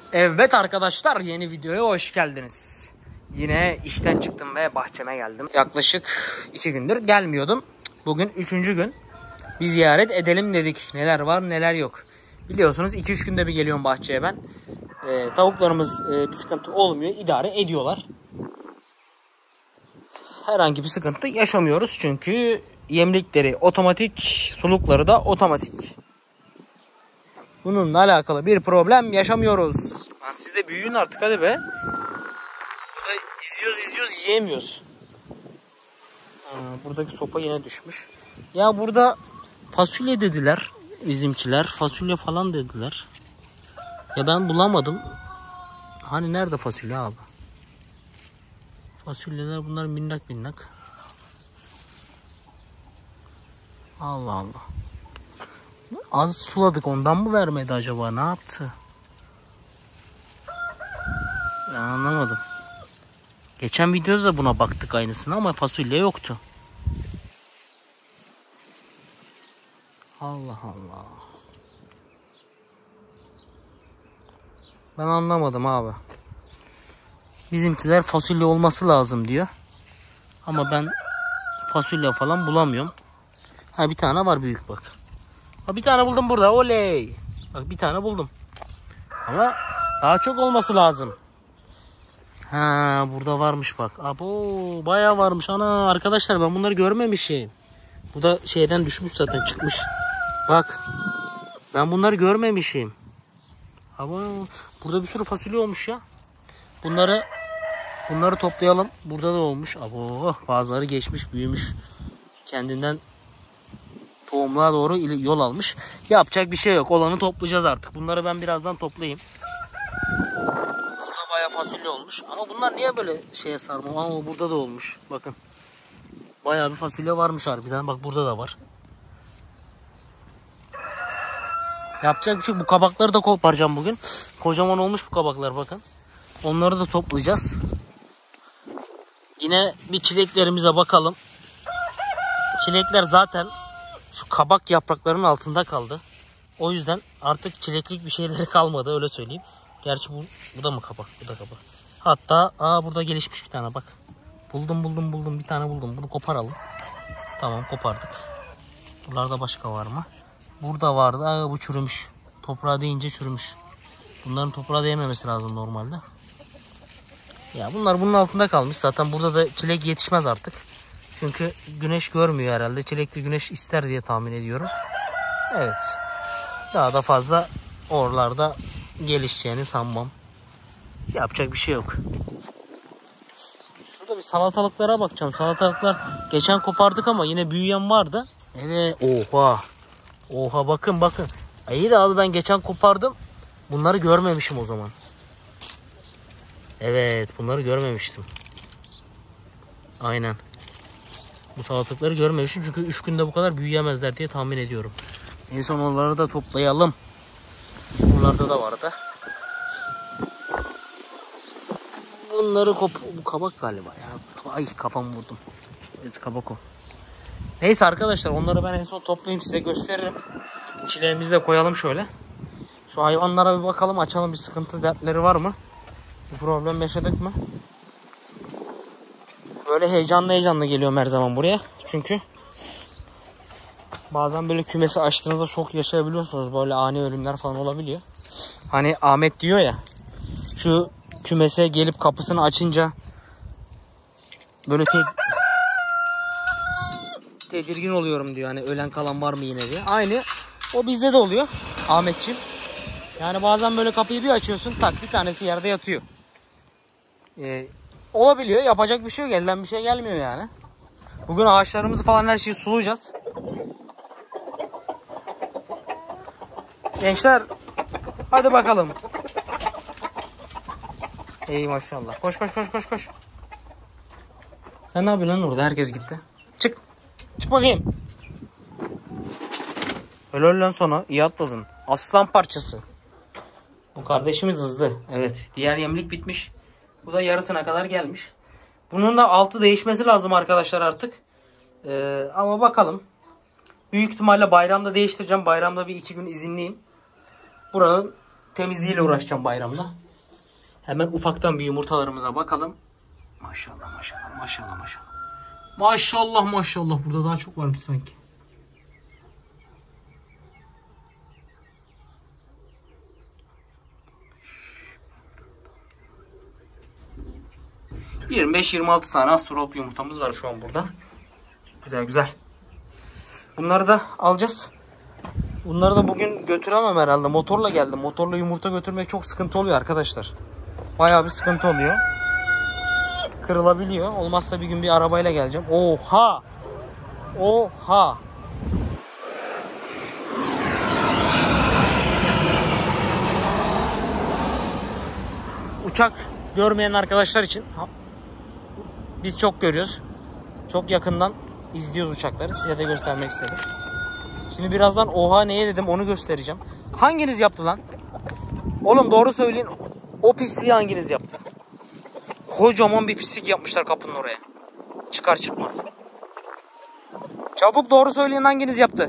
Evet arkadaşlar, yeni videoya hoş geldiniz. Yine işten çıktım ve bahçeme geldim. Yaklaşık 2 gündür gelmiyordum. Bugün 3. gün. Bir ziyaret edelim dedik. Neler var neler yok. Biliyorsunuz 2-3 günde bir geliyorum bahçeye ben. Tavuklarımız bir sıkıntı olmuyor. İdare ediyorlar. Herhangi bir sıkıntı yaşamıyoruz. Çünkü yemlikleri otomatik, sulukları da otomatik. Bununla alakalı bir problem yaşamıyoruz. Lan siz de büyüyün artık hadi be. Burada izliyoruz yiyemiyoruz. Buradaki sopa yine düşmüş. Ya burada fasulye dediler bizimkiler. Fasulye falan dediler. Ya ben bulamadım. Hani nerede fasulye abi? Fasulyeler bunlar minnak minnak. Allah Allah. Az suladık, ondan mı vermedi acaba? Ne yaptı? Ben anlamadım. Geçen videoda da buna baktık aynısına ama fasulye yoktu. Allah Allah. Ben anlamadım abi. Bizimkiler fasulye olması lazım diyor. Ama ben fasulye falan bulamıyorum. Ha, bir tane var büyük bak. Ha, bir tane buldum burada. Oley. Bak, bir tane buldum. Ama daha çok olması lazım. Ha, burada varmış bak. Abo, bayağı varmış. Ana arkadaşlar, ben bunları görmemişim. Bu da şeyden düşmüş zaten, çıkmış. Bak. Ben bunları görmemişim. Ama burada bir sürü fasulye olmuş ya. Bunları toplayalım. Burada da olmuş. Abo, bazıları geçmiş, büyümüş. Kendinden tohumluğa doğru yol almış. Yapacak bir şey yok. Olanı toplayacağız artık. Bunları ben birazdan toplayayım. Burada bayağı fasulye olmuş. Ama bunlar niye böyle şeye sarmam? Ama burada da olmuş. Bakın. Bayağı bir fasulye varmış harbiden. Bak, burada da var. Yapacak bir şey yok. Bu kabakları da koparacağım bugün. Kocaman olmuş bu kabaklar, bakın. Onları da toplayacağız. Yine bir çileklerimize bakalım. Çilekler zaten şu kabak yapraklarının altında kaldı. O yüzden artık çileklik bir şeyleri kalmadı, öyle söyleyeyim. Gerçi bu da mı kabak? Bu da kabak. Hatta burada gelişmiş bir tane bak. Buldum. Bir tane buldum. Bunu koparalım. Tamam, kopardık. Buralarda başka var mı? Burada vardı. Bu çürümüş. Toprağa değince çürümüş. Bunların toprağa değmemesi lazım normalde. Ya bunlar bunun altında kalmış. Zaten burada da çilek yetişmez artık. Çünkü güneş görmüyor herhalde. Çilekli güneş ister diye tahmin ediyorum. Evet. Daha da fazla oralarda gelişeceğini sanmam. Yapacak bir şey yok. Şurada bir salatalıklara bakacağım. Salatalıklar geçen kopardık ama yine büyüyen vardı. Evet. Oha, bakın. İyi de abi, ben geçen kopardım. Bunları görmemişim o zaman. Evet, bunları görmemiştim. Aynen. Bu salatalıkları görmemişim çünkü 3 günde bu kadar büyüyemezler diye tahmin ediyorum. En son onları da toplayalım. Bunlarda da vardı. Bunları bu kabak galiba ya. Ay, kafamı vurdum. Evet, kabak o. Neyse arkadaşlar, onları ben en son toplayayım, size gösteririm. Çileğimizi de koyalım şöyle. Şu hayvanlara bir bakalım, açalım, bir sıkıntı dertleri var mı? Bir problem yaşadık mı? Böyle heyecanlı geliyorum her zaman buraya. Çünkü bazen böyle kümesi açtığınızda şok yaşayabiliyorsunuz. Böyle ani ölümler falan olabiliyor. Hani Ahmet diyor ya, şu kümese gelip kapısını açınca böyle tedirgin oluyorum diyor. Hani ölen kalan var mı yine diye. Aynı o bizde de oluyor Ahmetciğim. Yani bazen böyle kapıyı bir açıyorsun, tak, bir tanesi yerde yatıyor. Olabiliyor. Yapacak bir şey yok. Elden bir şey gelmiyor yani. Bugün ağaçlarımızı falan, her şeyi sulayacağız. Gençler, hadi bakalım. Ey maşallah. Koş. Sen ne yapıyorsun lan orada? Herkes gitti. Çık bakayım. Helal lan sana. İyi atladın. Aslan parçası. Bu kardeşimiz hızlı. Evet. Diğer yemlik bitmiş. Bu da yarısına kadar gelmiş. Bunun da altı değişmesi lazım arkadaşlar artık. Ama bakalım. Büyük ihtimalle bayramda değiştireceğim. Bayramda bir 2 gün izinliyim. Buranın temizliğiyle uğraşacağım bayramda. Hemen ufaktan bir yumurtalarımıza bakalım. Maşallah maşallah maşallah maşallah. Maşallah maşallah. Burada daha çok varmış sanki. ...25-26 tane astrolog yumurtamız var şu an burada. Güzel güzel. Bunları da alacağız. Bunları da bugün götüremem herhalde. Motorla geldim. Motorla yumurta götürmek çok sıkıntı oluyor arkadaşlar. Bayağı bir sıkıntı oluyor. Kırılabiliyor. Olmazsa bir gün bir arabayla geleceğim. Oha! Oha! Uçak görmeyen arkadaşlar için biz çok görüyoruz. Çok yakından izliyoruz uçakları. Size de göstermek istedim. Şimdi birazdan oha neye dedim onu göstereceğim. Hanginiz yaptı lan? Oğlum doğru söyleyin. O pisliği hanginiz yaptı? Kocaman bir pislik yapmışlar kapının oraya. Çıkar çıkmaz. Çabuk doğru söyleyin hanginiz yaptı?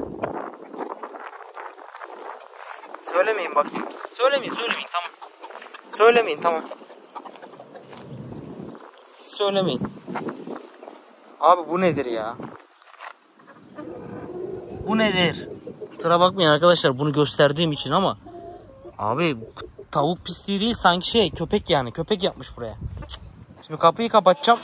Söylemeyin bakayım. Söylemeyin tamam. Söylemeyin tamam. Söylemeyin. Abi bu nedir ya? Bu nedir? Kusura bakmayın arkadaşlar bunu gösterdiğim için ama abi tavuk pisliği değil sanki köpek yani. Köpek yapmış buraya. Şimdi kapıyı kapatacağım.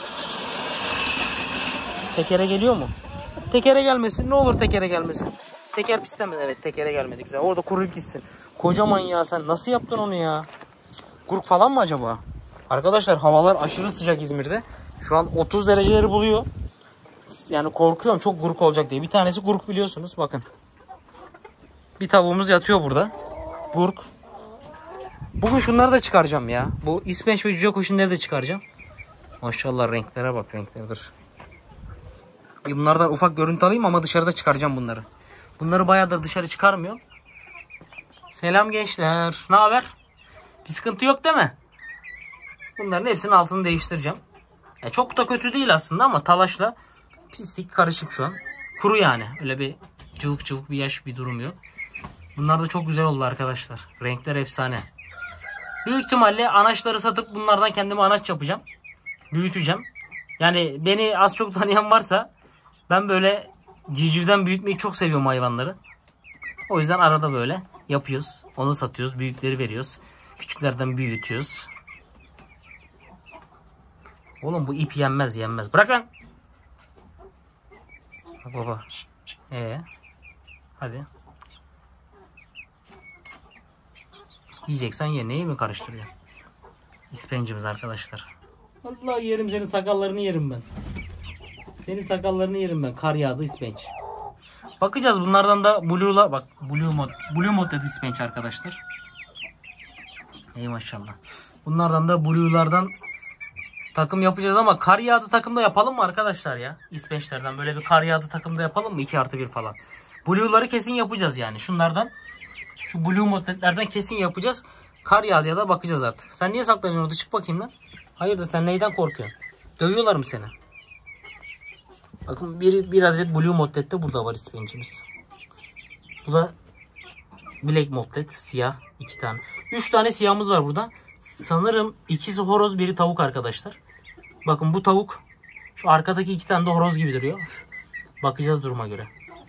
Tekere geliyor mu? Tekere gelmesin. Ne olur tekere gelmesin. Teker pislemedi. Evet tekere gelmedi. Güzel. Orada kuyruk gitsin. Kocaman ya sen nasıl yaptın onu ya? Gurk falan mı acaba? Arkadaşlar havalar aşırı sıcak İzmir'de. Şu an 30 dereceleri buluyor. Yani korkuyorum çok gurk olacak diye. Bir tanesi gurk biliyorsunuz. Bakın. Bir tavuğumuz yatıyor burada. Gurk. Bugün şunları da çıkaracağım ya. Bu ispenç ve cüce koşunları da çıkaracağım. Maşallah renklere bak renklere dur. Bunlardan ufak görüntü alayım ama dışarıda çıkaracağım bunları. Bunları bayağıdır dışarı çıkarmıyorum. Selam gençler. Ne haber? Bir sıkıntı yok değil mi? Bunların hepsinin altını değiştireceğim. Ya çok da kötü değil aslında ama talaşla pislik karışık şu an. Kuru yani. Öyle bir cıvık cıvık bir yaş bir durum yok. Bunlar da çok güzel oldu arkadaşlar. Renkler efsane. Büyük ihtimalle anaçları satıp bunlardan kendime anaç yapacağım. Büyüteceğim. Yani beni az çok tanıyan varsa ben böyle civcivden büyütmeyi çok seviyorum hayvanları. O yüzden arada böyle yapıyoruz. Onu satıyoruz. Büyükleri veriyoruz. Küçüklerden büyütüyoruz. Oğlum bu ip yenmez. Bırak lan. Baba. Hadi. Yiyeceksen ye. Neyi mi karıştırıyor? İspencimiz arkadaşlar. Vallahi yerim senin sakallarını yerim ben. Senin sakallarını yerim ben. Kar yağdı ispenç. Bakacağız bunlardan da Blue'la bak Blue Mod ispenç arkadaşlar. Ey maşallah. Bunlardan da Blue'lardan takım yapacağız ama kar yağdı takımda yapalım mı arkadaşlar ya? İspençlerden böyle bir kar yağdı takımda yapalım mı? 2+1 falan. Blue'ları kesin yapacağız yani. Şunlardan şu Blue Mod'lerden kesin yapacağız. Kar yağdıya da bakacağız artık. Sen niye saklanıyorsun orada? Çık bakayım lan. Hayırdır sen neyden korkuyorsun? Dövüyorlar mı seni? Bakın bir adet Blue Modlet'te burada var ispencimiz. Bu da Black Modlet siyah 2 tane. 3 tane siyahımız var burada. Sanırım ikisi horoz biri tavuk arkadaşlar. Bakın bu tavuk. Şu arkadaki 2 tane de horoz gibi duruyor. Bakacağız duruma göre.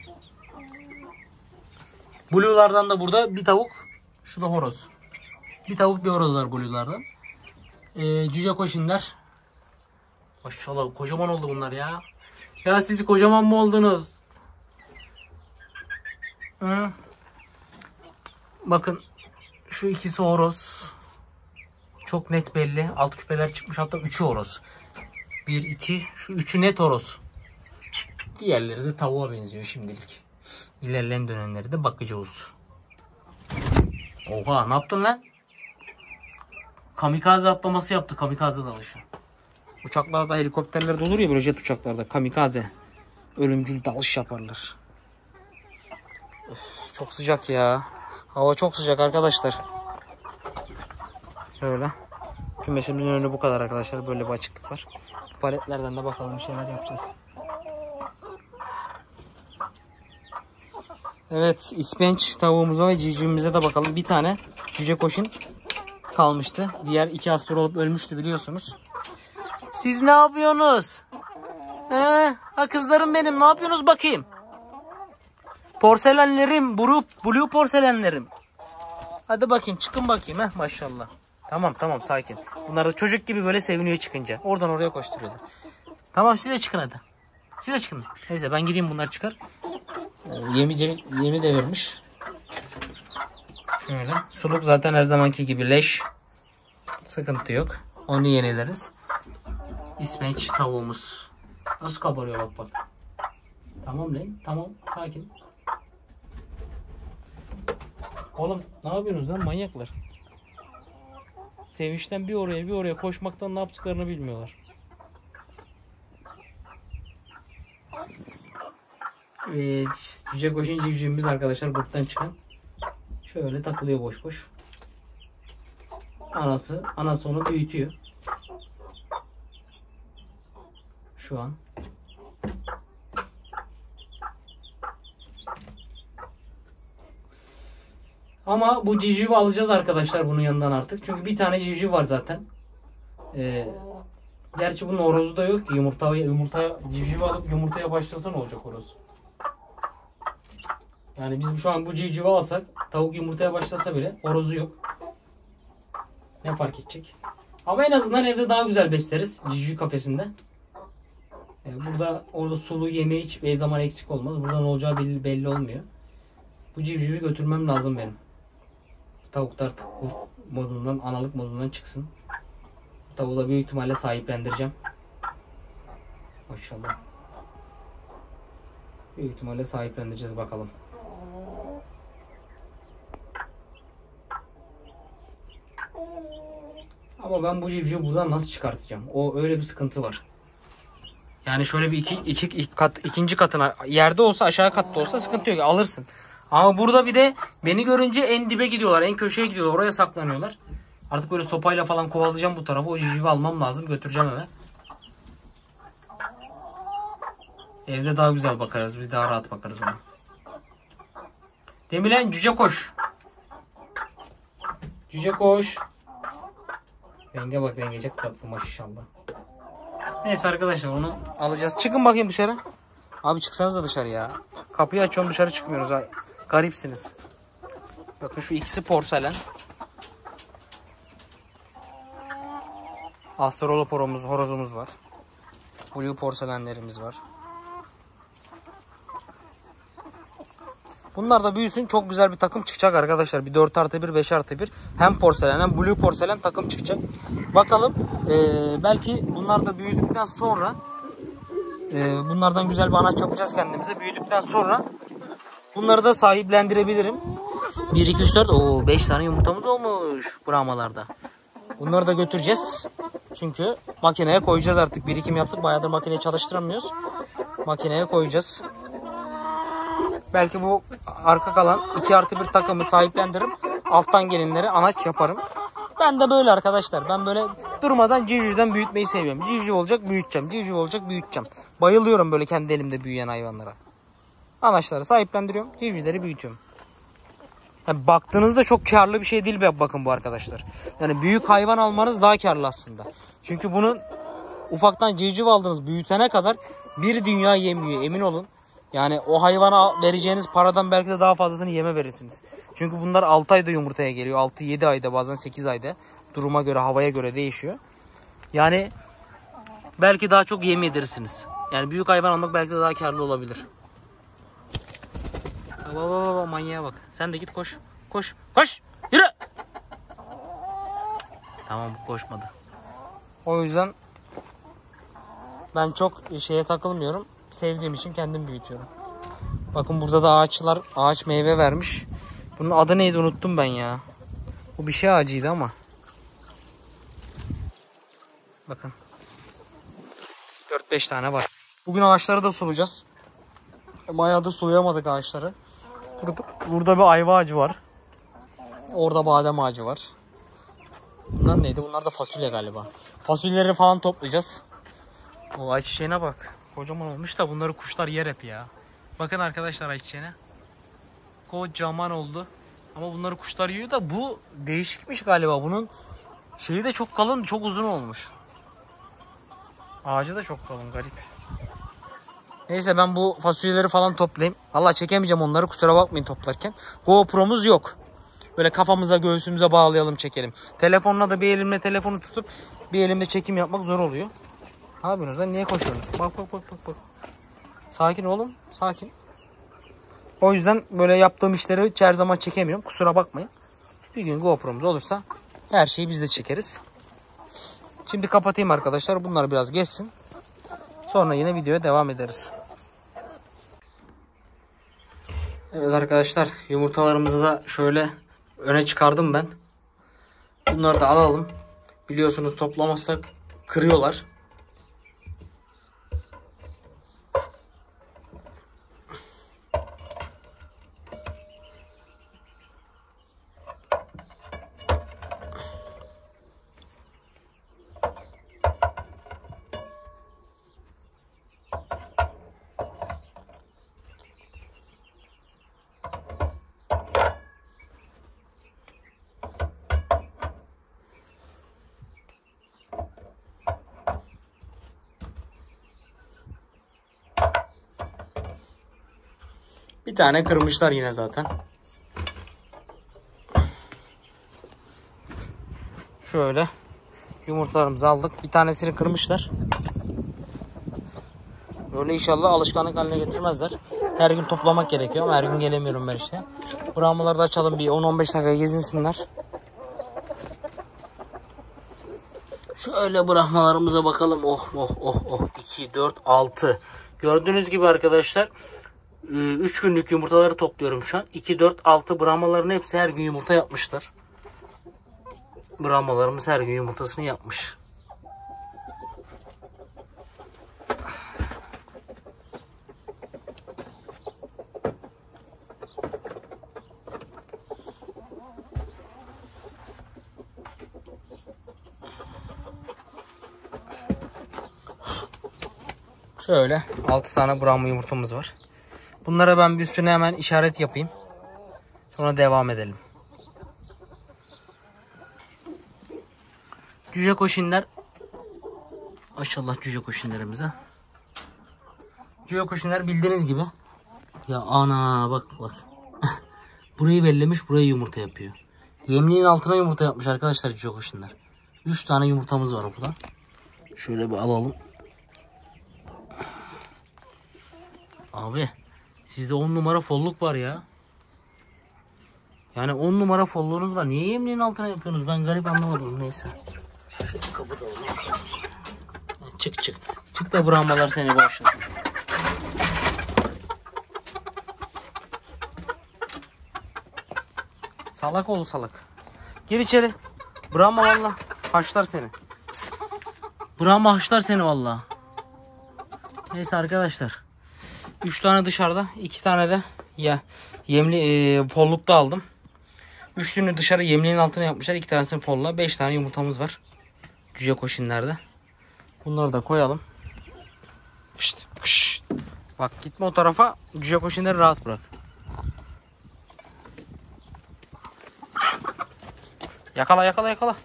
Blue'lardan da burada bir tavuk. Şu da horoz. Bir tavuk bir horoz var Blue'lardan. Cüce koşinler. Maşallah kocaman oldu bunlar ya. Ya siz kocaman mı oldunuz? Hı? Bakın şu ikisi horoz. Çok net belli. Alt küpeler çıkmış hatta 3'ü horoz. 1, 2 şu 3'ü net horoz. Diğerleri de tavuğa benziyor şimdilik. İlerleyen dönemleri de bakacağız. Oha ne yaptın lan? Kamikaze atlaması yaptı. Kamikaze dalışı. Uçaklarda helikopterlerde olur ya böyle jet uçaklarda. Kamikaze. Ölümcül dalış yaparlar. Öf, çok sıcak ya. Hava çok sıcak arkadaşlar. Böyle. Kümesimizin önü bu kadar arkadaşlar. Böyle bir açıklık var. Paletlerden de bakalım bir şeyler yapacağız. Evet ispenç tavuğumuza ve civcivimize de bakalım. Bir tane Cüce Koş'un kalmıştı. Diğer 2 astrolog ölmüştü biliyorsunuz. Siz ne yapıyorsunuz? Ha kızlarım benim, ne yapıyorsunuz bakayım? Porselenlerim, blue porselenlerim. Hadi bakayım, çıkın bakayım. Maşallah. Tamam sakin. Bunlar da çocuk gibi böyle seviniyor çıkınca. Oradan oraya koşturuyorlar. Tamam, siz de çıkın hadi. Siz de çıkın. Neyse ben gideyim, bunlar çıkar. Yemi de vermiş. Şöyle. Suluk zaten her zamanki gibi leş. Sıkıntı yok. Onu yenileriz. İsveç tavuğumuz. Nasıl kabarıyor bak. Tamam lan. Tamam. Sakin. Oğlum ne yapıyorsunuz lan manyaklar? Sevinçten bir oraya koşmaktan ne yaptıklarını bilmiyorlar. Evet. Cüce Koş'un civcivimiz arkadaşlar gruptan çıkan. Şöyle takılıyor boş. Anası onu büyütüyor. Şu an. Ama bu civcivi alacağız arkadaşlar bunun yanından artık. Çünkü bir tane civciv var zaten. Gerçi bunun horozu da yok ki. Yumurtaya civcivi alıp yumurtaya başlasa ne olacak horoz? Yani biz şu an bu civcivi alsak, tavuk yumurtaya başlasa bile horozu yok. Ne fark edecek? Ama en azından evde daha güzel besleriz civciv kafesinde. Orada sulu yemeği hiçbir zaman eksik olmaz. Burada ne olacağı belli olmuyor. Bu civcivi götürmem lazım benim. Tavuklar artık analık modundan çıksın. Tavuğu da büyük ihtimalle sahiplendireceğim. Maşallah. Büyük ihtimalle sahiplendireceğiz bakalım. Ama ben bu civcivi buradan nasıl çıkartacağım? Öyle bir sıkıntı var. Yani şöyle bir ikinci katına yerde olsa, aşağı katta olsa sıkıntı yok, alırsın. Ama burada bir de beni görünce en dibe gidiyorlar, en köşeye gidiyorlar, oraya saklanıyorlar. Artık böyle sopayla falan kovalayacağım bu tarafı. O civcivi almam lazım, götüreceğim eve. Evde daha güzel bakarız, bir daha rahat bakarız ona. Demirlen Cüce Koş. Cüce Koş. Renge bak, rengecek tatlı maşallah. Neyse arkadaşlar, onu alacağız. Çıkın bakayım dışarı. Abi çıksanız da dışarı ya. Kapıyı açıyorum, dışarı çıkmıyoruz. Garipsiniz. Bakın şu ikisi porselen. Astrolop horozumuz var. Blue porselenlerimiz var. Bunlar da büyüsün, çok güzel bir takım çıkacak arkadaşlar. Bir 4+1, 5+1. Hem porselen hem blue porselen takım çıkacak. Bakalım. Belki bunlar da büyüdükten sonra bunlardan güzel bir anaç yapacağız kendimize. Büyüdükten sonra bunları da sahiplendirebilirim. 1, 2, 3, 4. 5 tane yumurtamız olmuş brahmalarda. Bunları da götüreceğiz. Çünkü makineye koyacağız artık. Birikim yaptık. Bayağıdır makineyi çalıştıramıyoruz. Makineye koyacağız. Belki bu arka kalan 2+1 takımı sahiplendiririm. Alttan gelinleri anaç yaparım. Ben de böyle arkadaşlar. Ben böyle durmadan civcivden büyütmeyi seviyorum. Civciv olacak büyüteceğim. Civciv olacak büyüteceğim. Bayılıyorum böyle kendi elimde büyüyen hayvanlara. Anaçları sahiplendiriyorum. Civcivleri büyütüyorum. Yani baktığınızda çok karlı bir şey değil bakın bu arkadaşlar. Yani büyük hayvan almanız daha karlı aslında. Çünkü bunun ufaktan civciv aldınız, büyütene kadar bir dünya yemiyor, emin olun. Yani o hayvana vereceğiniz paradan belki de daha fazlasını yeme verirsiniz. Çünkü bunlar 6 ayda yumurtaya geliyor. 6-7 ayda, bazen 8 ayda. Duruma göre, havaya göre değişiyor. Yani belki daha çok yem yedirirsiniz. Yani büyük hayvan almak belki de daha karlı olabilir. Baba manyağa bak. Sen de git koş. Koş. Koş. Yürü. Tamam, koşmadı. O yüzden ben çok şeye takılmıyorum. Sevdiğim için kendim büyütüyorum. Bakın burada da ağaç meyve vermiş. Bunun adı neydi unuttum ben ya. Bu bir şey ağacıydı ama. Bakın. 4-5 tane var. Bugün ağaçları da sulayacağız. Bayağı da sulayamadık ağaçları. Burada bir ayva ağacı var. Orada badem ağacı var. Bunlar neydi? Bunlar da fasulye galiba. Fasulyeleri falan toplayacağız. O ayçiçeğine bak. Kocaman olmuş da bunları kuşlar yer hep ya. Bakın arkadaşlar ayçiçeğine. Kocaman oldu. Ama bunları kuşlar yiyor da bu değişikmiş galiba. Bunun şeyi de çok kalın, çok uzun olmuş. Ağacı da çok kalın, garip. Neyse ben bu fasulyeleri falan toplayayım. Vallahi çekemeyeceğim onları, kusura bakmayın toplarken. GoPro'muz yok. Böyle kafamıza göğsümüze bağlayalım çekelim. Telefonla da bir elimle telefonu tutup bir elimle çekim yapmak zor oluyor. Ne yapıyorsunuz lan? Niye koşuyorsunuz? Bak. Sakin oğlum, sakin. O yüzden böyle yaptığım işleri hiç her zaman çekemiyorum. Kusura bakmayın. Bir gün GoPro'muz olursa her şeyi biz de çekeriz. Şimdi kapatayım arkadaşlar. Bunlar biraz geçsin. Sonra yine videoya devam ederiz. Evet arkadaşlar, yumurtalarımızı da şöyle öne çıkardım ben. Bunları da alalım. Biliyorsunuz toplamazsak kırıyorlar. Bir tane kırmışlar yine zaten. Şöyle yumurtalarımızı aldık. Bir tanesini kırmışlar. Böyle inşallah alışkanlık haline getirmezler. Her gün toplamak gerekiyor ama her gün gelemiyorum ben işte. Brahmaları da açalım, bir 10-15 dakika gezinsinler. Şöyle brahmalarımıza bakalım. Oh. 2, 4, 6. Gördüğünüz gibi arkadaşlar 3 günlük yumurtaları topluyorum şu an. 2, 4, 6 brahmaların hepsi her gün yumurta yapmışlar. Brahmalarımız her gün yumurtasını yapmış. Şöyle 6 tane Brahma yumurtamız var. Bunlara ben bir üstüne hemen işaret yapayım. Sonra devam edelim. Cüce koşinler. Maşallah cüce koşinlerimize. Cüce koşinler bildiğiniz gibi. Ya ana bak. Burayı bellemiş, burayı yumurta yapıyor. Yemliğin altına yumurta yapmış arkadaşlar cüce koşinler. 3 tane yumurtamız var burada. Şöyle bir alalım. Abi sizde 10 numara folluk var ya. Yani 10 numara folluğunuz var. Niye yemliğin altına yapıyorsunuz? Ben garip anlamadım. Neyse. Şöyle kapatalım. Çık. Çık da brahmalar seni başlasın. Salak oğlu salak. Gir içeri. Brahma valla. Haşlar seni. Brahma haşlar seni valla. Neyse arkadaşlar. 3 tane dışarıda, 2 tane de yemli follukta aldım. 3'ünü dışarı yemliğin altına yapmışlar. 2 tanesini folla. 5 tane yumurtamız var. Cüce koşinlerde. Bunları da koyalım. Pişt. Bak gitme o tarafa. Cüce koşinleri rahat bırak. Yakala.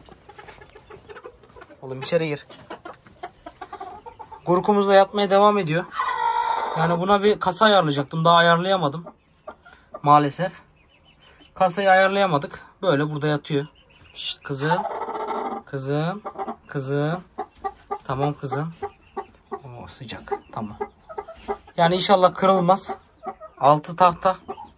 Oğlum içeri gir. Gurkumuz da yatmaya devam ediyor. Yani buna bir kasa ayarlayacaktım. Daha ayarlayamadım. Maalesef. Kasayı ayarlayamadık. Böyle burada yatıyor. Şişt, kızım. Tamam kızım. O sıcak. Tamam. Yani inşallah kırılmaz. Altı tahta.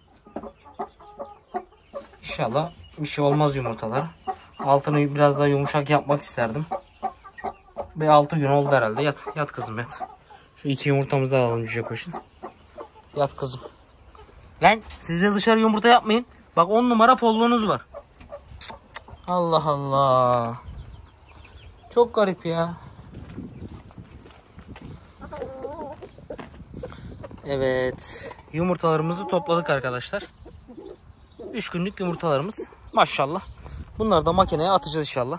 İnşallah bir şey olmaz yumurtalar. Altını biraz daha yumuşak yapmak isterdim. Ve 6 gün oldu herhalde. Yat kızım yat. Şu 2 yumurtamızı da alalım cüce koşun. Yat kızım. Lan siz de dışarı yumurta yapmayın. Bak 10 numara folluğunuz var. Allah. Çok garip ya. Evet. Yumurtalarımızı topladık arkadaşlar. 3 günlük yumurtalarımız. Maşallah. Bunları da makineye atacağız inşallah.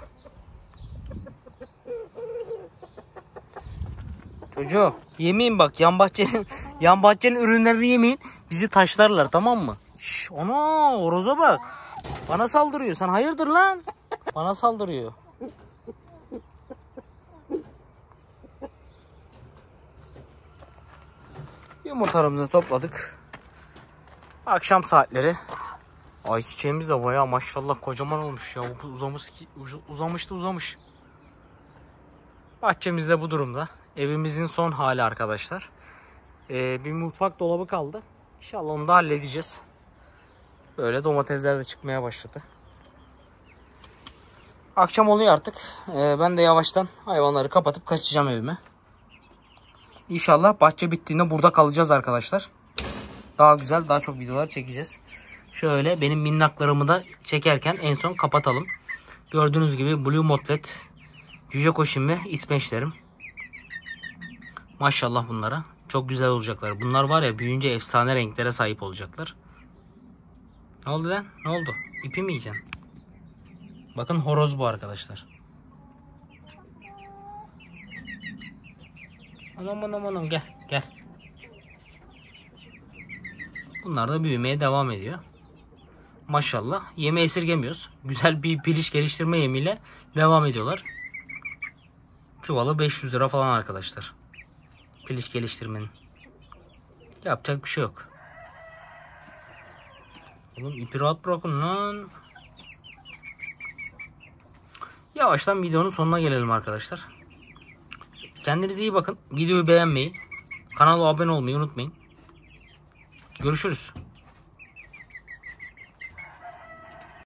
Çocuğum yemeyin bak, yan bahçenin ürünlerini yemeyin. Bizi taşlarlar, tamam mı? Şş, ana horoza bak. Bana saldırıyor. Sen hayırdır lan? Bana saldırıyor. Yumurtalarımızı topladık. Akşam saatleri. Ayçiçeğimiz de bayağı maşallah kocaman olmuş ya. Uzamış. Bahçemiz de bu durumda. Evimizin son hali arkadaşlar. Bir mutfak dolabı kaldı. İnşallah onu da halledeceğiz. Böyle domatesler de çıkmaya başladı. Akşam oluyor artık. Ben de yavaştan hayvanları kapatıp kaçacağım evime. İnşallah bahçe bittiğinde burada kalacağız arkadaşlar. Daha güzel, daha çok videolar çekeceğiz. Şöyle benim minnaklarımı da çekerken en son kapatalım. Gördüğünüz gibi Blue Motlet, Cüce Koşin ve İspençlerim. Maşallah bunlara. Çok güzel olacaklar. Bunlar var ya, büyüyünce efsane renklere sahip olacaklar. Ne oldu lan? Ne oldu? İpi mi yiyeceksin? Bakın horoz bu arkadaşlar. Anam gel. Bunlar da büyümeye devam ediyor. Maşallah. Yemi esirgemiyoruz. Güzel bir piliç geliştirme yemiyle devam ediyorlar. Çuvalı 500 lira falan arkadaşlar. Piliç geliştirmenin. Yapacak bir şey yok. Oğlum ipi rahat bırakın lan. Yavaştan videonun sonuna gelelim arkadaşlar. Kendinize iyi bakın. Videoyu beğenmeyi, kanala abone olmayı unutmayın. Görüşürüz.